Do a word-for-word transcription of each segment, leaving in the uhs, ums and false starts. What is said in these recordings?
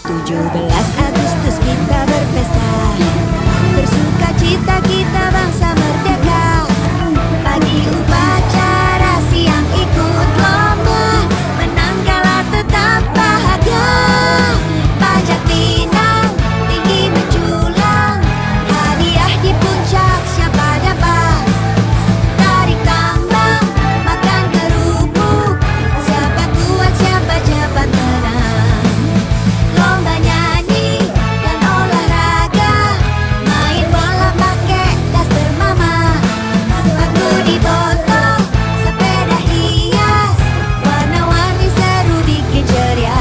tujuh belas Agustus kita berpesta, bersuka cita kita bangsa merdeka. Pagi upacara, siang ikut lomba, menang kalah tetap bahagia. Pajak pinang, tinggi menjulang, hadiah di puncak siapa dapat. Tarik tambang, makan kerupuk, siapa kuat siapa cepat menang. Lomba nyanyi dan olahraga, main bola pakai daster mama. Aku dipotong, sepeda hias, warna-warni seru bikin ceria.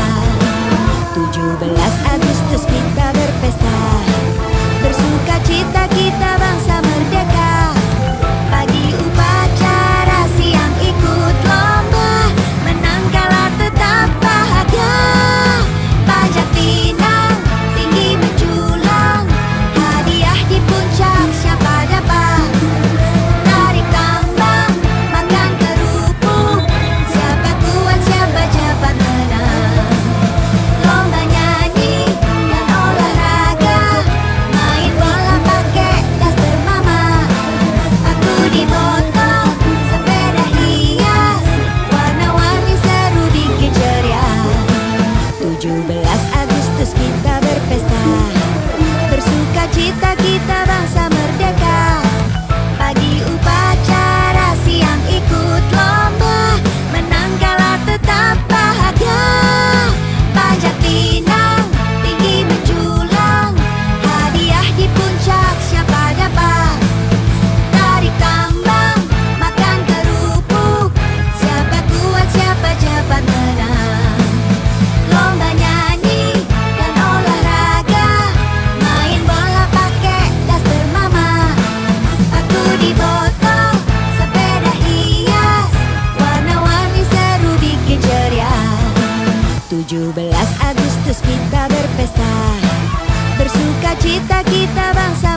tujuh belas Agustus kita berpesta, bersuka cita kita bangsa merdeka. Pagi upacara, siang ikut lomba, menang kalah tetap bahagia. Pajak pinang, tinggi menjulang, hadiah di puncak siapa dapat. Tarik tambang, makan kerupuk, siapa kuat siapa cepat menang. Lomba nyanyi dan olahraga, main bola pakai daster mama. Aku dipotong, sepeda hias, warna-warni seru bikin ceria. tujuh belas Agustus kita berpesta, bersuka cita kita bangsa merdeka. Pagi upacara, siang ikut lomba, menang kalah tetap bahagia. Pajak pinang, tinggi menjulang, hadiah di puncak siapa dapat. Tarik tambang, makan kerupuk, siapa kuat siapa cepat menang. Lomba nyanyi dan olahraga, main bola pakai daster mama. Aku dipotong, sepeda hias, warna-warni seru bikin ceria. tujuh belas Agustus kita berpesta, bersuka cita kita bangsa